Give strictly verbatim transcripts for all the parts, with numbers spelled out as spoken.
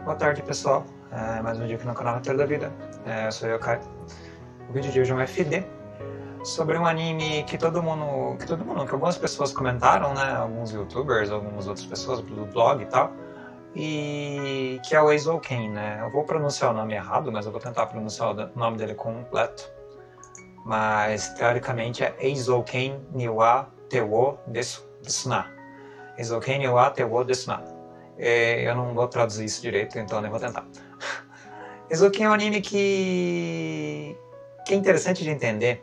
Boa tarde, pessoal. É mais um dia aqui no canal Roteiro da Vida. É, eu sou eu, Caio. O vídeo de hoje é um F D sobre um anime que todo mundo, que todo mundo, que algumas pessoas comentaram, né? Alguns youtubers, algumas outras pessoas do blog e tal. E que é o Eizouken, né? Eu vou pronunciar o nome errado, mas eu vou tentar pronunciar o nome dele completo. Mas teoricamente é Eizouken ni wa te wo desu, desu na. Eizouken ni wa te wo desu na. Eu não vou traduzir isso direito, então nem vou tentar. Eizouken é um anime que... que é interessante de entender,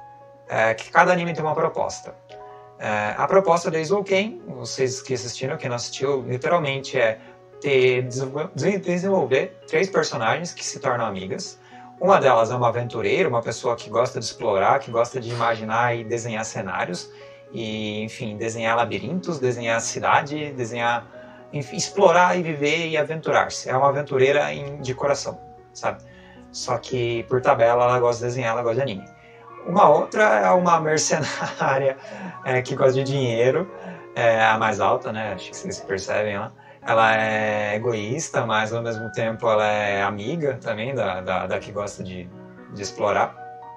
é que cada anime tem uma proposta. É, a proposta do Eizouken, vocês que assistiram, quem não assistiu, literalmente é ter, desenvolver três personagens que se tornam amigas. Uma delas é uma aventureira, uma pessoa que gosta de explorar, que gosta de imaginar e desenhar cenários, e, enfim, desenhar labirintos, desenhar cidade, desenhar... Enfim, explorar e viver e aventurar-se. É uma aventureira em, de coração, sabe? Só que, por tabela, ela gosta de desenhar, ela gosta de anime. Uma outra é uma mercenária é, que gosta de dinheiro, é a mais alta, né? Acho que vocês percebem lá. Ela é egoísta, mas ao mesmo tempo ela é amiga também da, da, da que gosta de, de explorar.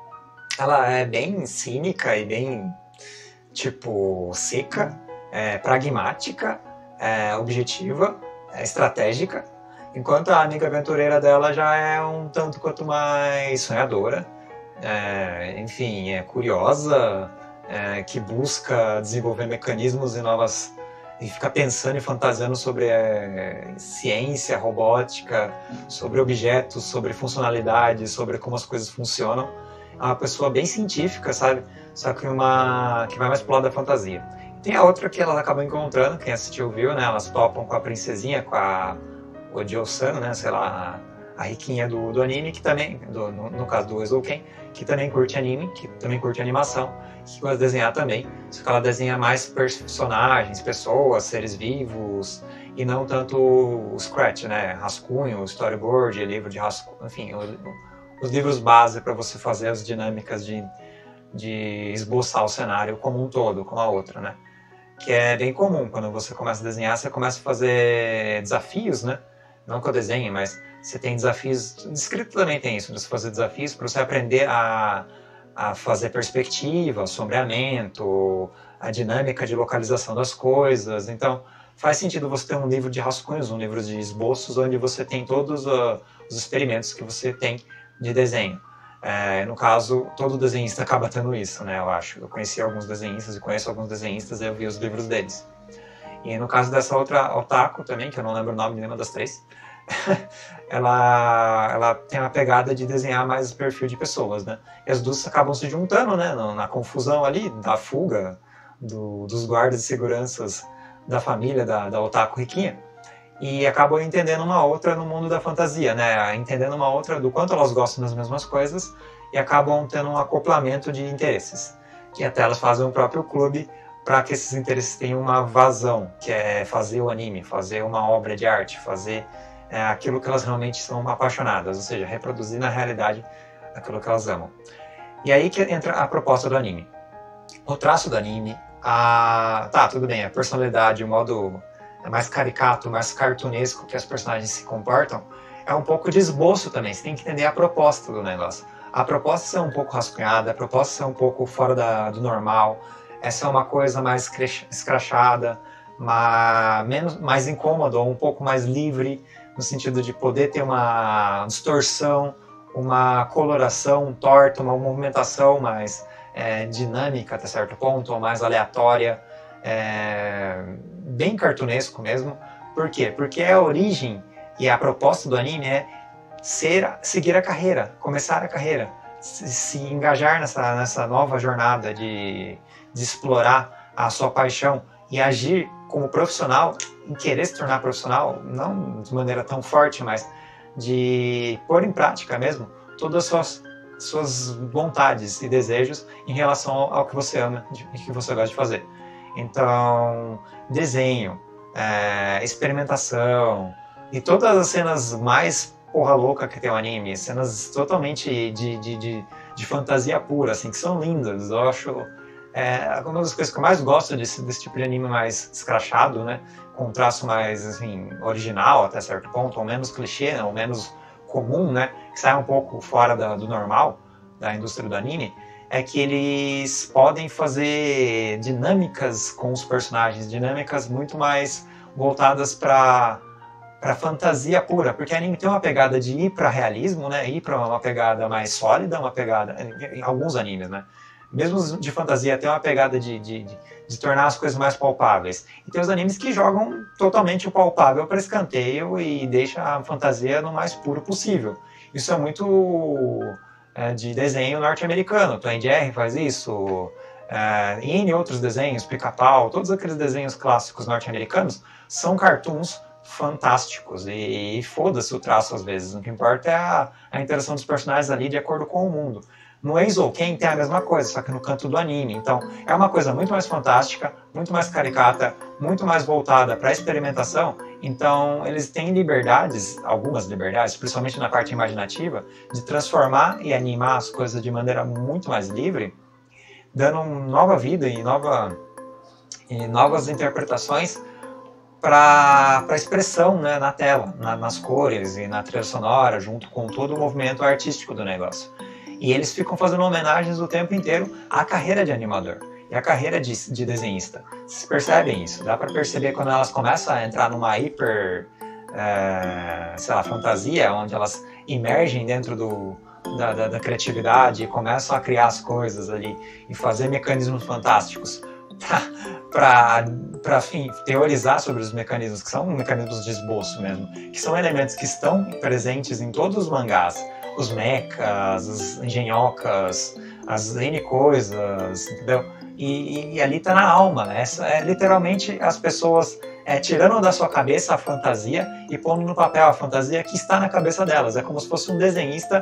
Ela é bem cínica e bem, tipo, seca, é, pragmática, É, objetiva, é, estratégica, enquanto a amiga aventureira dela já é um tanto quanto mais sonhadora, é, enfim, é curiosa, é, que busca desenvolver mecanismos e novas... e fica pensando e fantasiando sobre é, ciência, robótica, sobre objetos, sobre funcionalidade, sobre como as coisas funcionam. É uma pessoa bem científica, sabe? Só que uma que vai mais pro lado da fantasia. Tem a outra que elas acabam encontrando, quem assistiu viu, né? Elas topam com a princesinha, com a Ojo-san, né? Sei lá, a, a riquinha do, do anime, que também, do, no, no caso do Eizouken, que também curte anime, que também curte animação, que gosta de desenhar também. Só que ela desenha mais personagens, pessoas, seres vivos, e não tanto o scratch, né? Rascunho, storyboard, livro de rascunho, enfim, os, os livros base para você fazer as dinâmicas de, de esboçar o cenário como um todo, como a outra, né? Que é bem comum, quando você começa a desenhar, você começa a fazer desafios, né? Não que eu desenhe, mas você tem desafios, descrito também tem isso, de você fazer desafios para você aprender a, a fazer perspectiva, sombreamento, a dinâmica de localização das coisas. Então, faz sentido você ter um livro de rascunhos, um livro de esboços, onde você tem todos uh, os experimentos que você tem de desenho. É, no caso, todo desenhista acaba tendo isso, né, eu acho. Eu conheci alguns desenhistas e conheço alguns desenhistas e eu vi os livros deles. E no caso dessa outra otaku também, que eu não lembro o nome de nenhuma das três, ela, ela tem uma pegada de desenhar mais o perfil de pessoas, né? E as duas acabam se juntando, né, na, na confusão ali, da fuga do, dos guardas e seguranças da família da, da otaku riquinha. E acabam entendendo uma outra no mundo da fantasia, né? Entendendo uma outra do quanto elas gostam das mesmas coisas e acabam tendo um acoplamento de interesses. E até elas fazem um próprio clube para que esses interesses tenham uma vazão, que é fazer o anime, fazer uma obra de arte, fazer é, aquilo que elas realmente são apaixonadas, ou seja, reproduzir na realidade aquilo que elas amam. E aí que entra a proposta do anime. O traço do anime, a... tá, tudo bem, a personalidade, o modo... é mais caricato, mais cartunesco que as personagens se comportam, é um pouco de esboço também. Você tem que entender a proposta do negócio. A proposta é um pouco rascunhada, a proposta é um pouco fora da, do normal, essa é uma coisa mais escrachada, mais, menos, mais incômoda, ou um pouco mais livre, no sentido de poder ter uma distorção, uma coloração torta, uma movimentação mais é, dinâmica até certo ponto, ou mais aleatória. É, bem cartunesco mesmo. Por quê? Porque a origem e a proposta do anime é ser, seguir a carreira, começar a carreira, se, se engajar nessa, nessa nova jornada de, de explorar a sua paixão e agir como profissional, em querer se tornar profissional, não de maneira tão forte, mas de pôr em prática mesmo todas as suas, suas vontades e desejos em relação ao, ao que você ama e que você gosta de fazer. Então, desenho, é, experimentação e todas as cenas mais porra louca que tem o anime, cenas totalmente de, de, de, de fantasia pura, assim, que são lindas. Eu acho É, uma das coisas que eu mais gosto desse, desse tipo de anime mais escrachado, né? Com um traço mais, assim, original até certo ponto, ou menos clichê, né, ou menos comum, né? Que sai um pouco fora da, do normal, da indústria do anime, é que eles podem fazer dinâmicas com os personagens, dinâmicas muito mais voltadas para para fantasia pura, porque anime tem uma pegada de ir para realismo, né? Ir para uma pegada mais sólida, uma pegada em alguns animes, né? Mesmo de fantasia tem uma pegada de, de, de, de tornar as coisas mais palpáveis. E tem os animes que jogam totalmente o palpável para escanteio e deixa a fantasia no mais puro possível. Isso é muito é, de desenho norte-americano. Tom e Jerry faz isso, é, e em outros desenhos, Pica-Pau, todos aqueles desenhos clássicos norte-americanos são cartoons fantásticos, e, e foda-se o traço às vezes, o que importa é a, a interação dos personagens ali de acordo com o mundo. No Eizouken tem a mesma coisa, só que no canto do anime, então é uma coisa muito mais fantástica, muito mais caricata, muito mais voltada para a experimentação, então eles têm liberdades, algumas liberdades, principalmente na parte imaginativa, de transformar e animar as coisas de maneira muito mais livre, dando nova vida e, nova, e novas interpretações para a expressão, né, na tela, na, nas cores e na trilha sonora, junto com todo o movimento artístico do negócio. E eles ficam fazendo homenagens o tempo inteiro à carreira de animador e à carreira de, de desenhista. Vocês percebem isso? Dá para perceber quando elas começam a entrar numa hiper, é, sei lá, fantasia, onde elas emergem dentro do, da, da, da criatividade e começam a criar as coisas ali e fazer mecanismos fantásticos para teorizar sobre os mecanismos, que são mecanismos de esboço mesmo, que são elementos que estão presentes em todos os mangás, os mechas, as engenhocas, as N coisas, entendeu? E, e ali tá na alma, né? Essa é literalmente as pessoas é, tirando da sua cabeça a fantasia e pondo no papel a fantasia que está na cabeça delas. É como se fosse um desenhista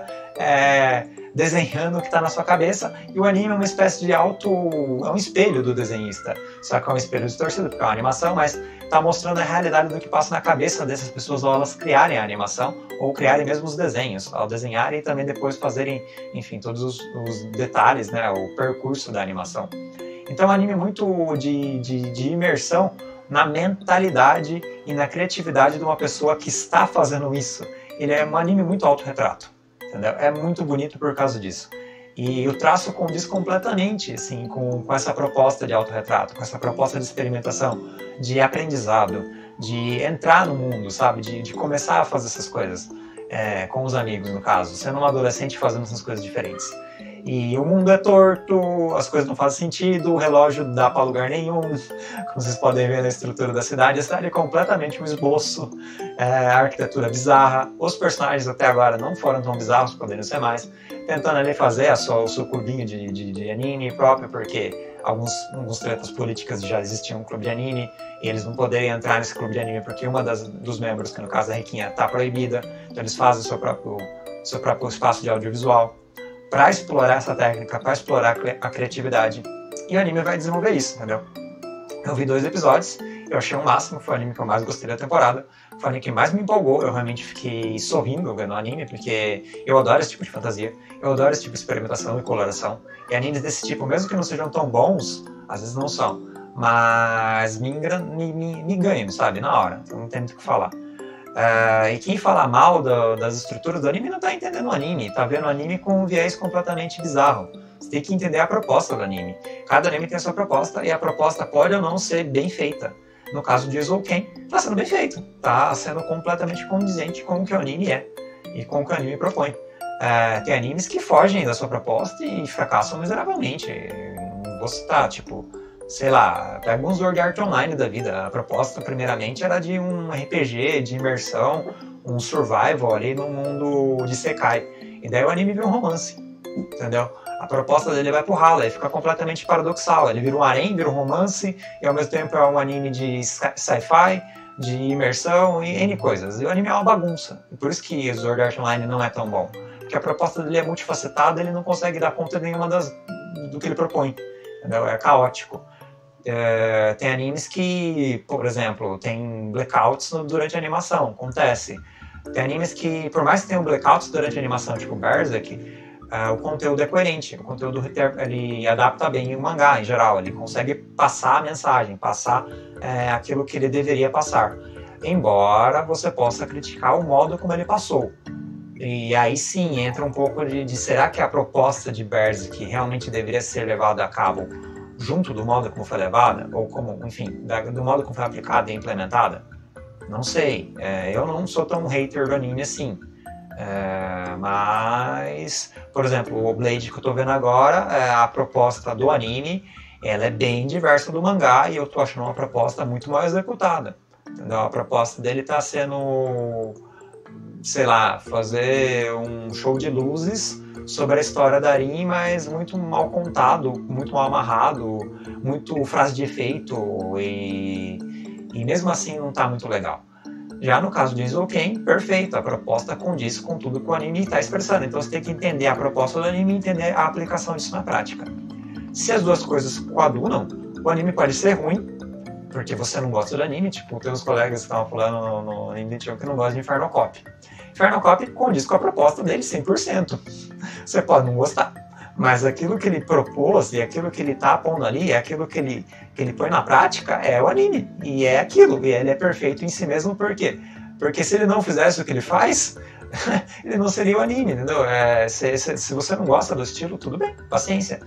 é, desenhando o que está na sua cabeça, e o anime é uma espécie de auto... é um espelho do desenhista. Só que é um espelho distorcido, porque é uma animação, mas está mostrando a realidade do que passa na cabeça dessas pessoas ao elas criarem a animação, ou criarem mesmo os desenhos, ao desenharem e também depois fazerem, enfim, todos os, os detalhes, né, o percurso da animação. Então é um anime muito de, de, de imersão na mentalidade e na criatividade de uma pessoa que está fazendo isso. Ele é um anime muito autorretrato, entendeu? É muito bonito por causa disso. E o traço condiz completamente assim, com, com essa proposta de autorretrato, com essa proposta de experimentação, de aprendizado, de entrar no mundo, sabe? De, de começar a fazer essas coisas é, com os amigos, no caso, sendo um adolescente fazendo essas coisas diferentes. E o mundo é torto, as coisas não fazem sentido, o relógio não dá para lugar nenhum, como vocês podem ver na estrutura da cidade. A cidade é completamente um esboço, é, a arquitetura é bizarra, os personagens até agora não foram tão bizarros, poderiam ser mais, tentando ali fazer a sua, o seu clubinho de, de, de anime próprio, porque alguns, alguns tretas políticas já existiam um clube de anime, e eles não poderiam entrar nesse clube de anime porque uma das, dos membros, que no caso a Riquinha, está proibida, então eles fazem o seu próprio, seu próprio espaço de audiovisual para explorar essa técnica, para explorar a criatividade. E o anime vai desenvolver isso, entendeu? Eu vi dois episódios, eu achei o máximo, foi o anime que eu mais gostei da temporada, foi o anime que mais me empolgou, eu realmente fiquei sorrindo vendo o anime, porque eu adoro esse tipo de fantasia, eu adoro esse tipo de experimentação e coloração, e animes desse tipo, mesmo que não sejam tão bons, às vezes não são, mas me, me, me, me ganham, sabe, na hora, então não tem muito o que falar. Uh, e quem fala mal do, das estruturas do anime não tá entendendo o anime, tá vendo o anime com um viés completamente bizarro. Você tem que entender a proposta do anime. Cada anime tem a sua proposta, e a proposta pode ou não ser bem feita. No caso de Eizouken, tá sendo bem feito, tá sendo completamente condizente com o que o anime é e com o que o anime propõe. Uh, tem animes que fogem da sua proposta e fracassam miseravelmente. Não vou citar, tipo... sei lá, pega um Sword Art Online da vida. A proposta, primeiramente, era de um R P G, de imersão, um survival ali no mundo de Sekai. E daí o anime vira um romance, entendeu? A proposta dele vai pro ralo, aí fica completamente paradoxal. Ele vira um harém, vira um romance, e ao mesmo tempo é um anime de sci-fi, de imersão e N coisas. E o anime é uma bagunça. E por isso que o Sword Art Online não é tão bom. Porque a proposta dele é multifacetada, ele não consegue dar conta de nenhuma das, do que ele propõe. Entendeu? É caótico. É, tem animes que, por exemplo, tem blackouts durante a animação, acontece. Tem animes que, por mais que tenham blackouts durante a animação, tipo Berserk, uh, o conteúdo é coerente, o conteúdo ele adapta bem o mangá em geral, ele consegue passar a mensagem, passar é, aquilo que ele deveria passar, embora você possa criticar o modo como ele passou. E aí sim entra um pouco de, de será que a proposta de Berserk realmente deveria ser levada a cabo junto do modo como foi levada, ou como, enfim, da, do modo como foi aplicada e implementada? Não sei, é, eu não sou tão hater do anime assim, é, mas, por exemplo, o Blade que eu tô vendo agora, é, a proposta do anime, ela é bem diversa do mangá e eu tô achando uma proposta muito mal executada, entendeu? A proposta dele tá sendo, sei lá, fazer um show de luzes sobre a história da Arin, mas muito mal contado, muito mal amarrado, muito frase de efeito e, e mesmo assim não tá muito legal. Já no caso de Eizouken, perfeito, a proposta condiz com tudo que o anime está expressando, então você tem que entender a proposta do anime e entender a aplicação disso na prática. Se as duas coisas coadunam, o anime pode ser ruim, porque você não gosta do anime, tipo, tem uns colegas que estavam falando no, no Anime vinte e um que não gostam de Inferno Cop. Inferno Cop condiz com a proposta dele cem por cento. Você pode não gostar, mas aquilo que ele propôs e aquilo que ele está pondo ali, é aquilo que ele, que ele põe na prática, é o anime. E é aquilo, e ele é perfeito em si mesmo, por quê? Porque se ele não fizesse o que ele faz, ele não seria o anime, entendeu? É, se, se, se você não gosta do estilo, tudo bem, paciência.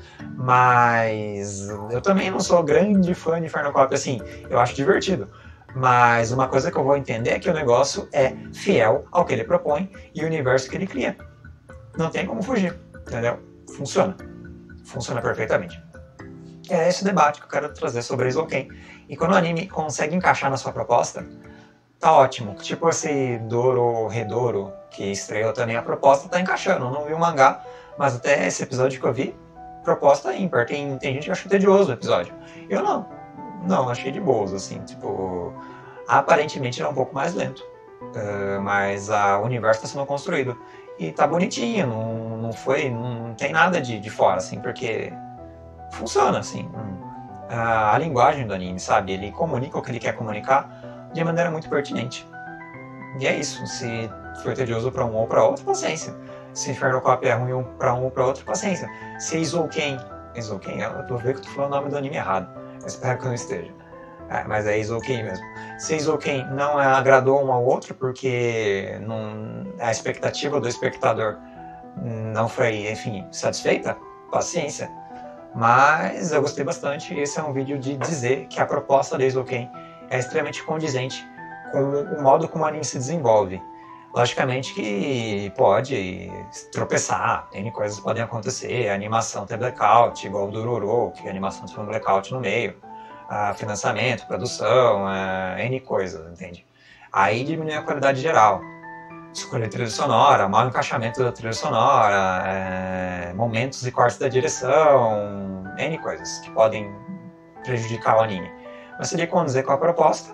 Mas eu também não sou grande fã de Inferno Cop, assim, eu acho divertido. Mas uma coisa que eu vou entender é que o negócio é fiel ao que ele propõe e o universo que ele cria. Não tem como fugir, entendeu? Funciona. Funciona perfeitamente. É esse debate que eu quero trazer sobre Eizouken. E quando o anime consegue encaixar na sua proposta, tá ótimo. Tipo esse Doro Redoro, que estreou também, a proposta tá encaixando. Eu não vi o mangá, mas até esse episódio que eu vi, proposta ímpar. Tem, tem gente que acha tedioso o episódio. Eu não. Não, achei de boas, assim, tipo... Aparentemente ele é um pouco mais lento. Uh, mas a, o universo está sendo construído. E tá bonitinho, não, não foi... Não tem nada de, de fora, assim, porque... Funciona, assim. A, a linguagem do anime, sabe? Ele comunica o que ele quer comunicar de maneira muito pertinente. E é isso. Se foi tedioso para um ou para outro, paciência. Se Inferno Cop é ruim para um ou para outro, paciência. Se Eizouken... Eizouken, eu tô vendo que tu falou o nome do anime errado. Eu espero que eu não esteja. É, mas é Eizouken mesmo. Se Eizouken não agradou um ao outro, porque não, a expectativa do espectador não foi, enfim, satisfeita, paciência. Mas eu gostei bastante. Esse é um vídeo de dizer que a proposta do Eizouken é extremamente condizente com o modo como o anime se desenvolve. Logicamente que pode tropeçar, N coisas podem acontecer, a animação tem blackout, igual o Dororo, que a animação tem um blackout no meio, a financiamento, produção, a N coisas, entende? Aí diminui a qualidade geral. Escolher trilha sonora, mau encaixamento da trilha sonora, é, momentos e cortes da direção, N coisas que podem prejudicar o anime. Mas se ele condizer com a proposta,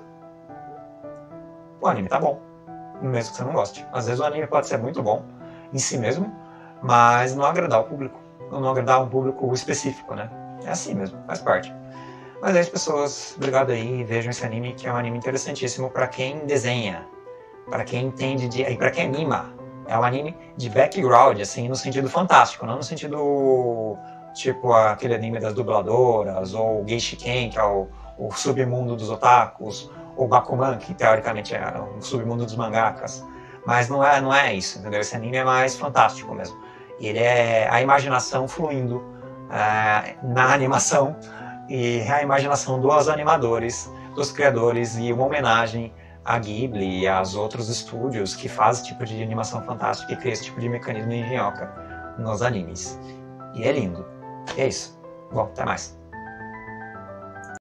o anime tá bom. Mesmo que você não goste. Às vezes o anime pode ser muito bom em si mesmo, mas não agradar o público. Ou não agradar um público específico, né? É assim mesmo, faz parte. Mas é isso, pessoas. Obrigado aí. Vejam esse anime, que é um anime interessantíssimo para quem desenha, para quem entende de... e para quem anima. É um anime de background, assim, no sentido fantástico, não no sentido tipo aquele anime das dubladoras, ou o Geishiken, que é o, o submundo dos otakus, ou Bakuman, que teoricamente é um submundo dos mangakas, mas não é, não é isso, entendeu? Esse anime é mais fantástico mesmo. Ele é a imaginação fluindo é, na animação, e a imaginação dos animadores, dos criadores, e uma homenagem a Ghibli e aos outros estúdios que fazem esse tipo de animação fantástica e criam esse tipo de mecanismo de engenhoca nos animes. E é lindo. E é isso. Bom, até mais.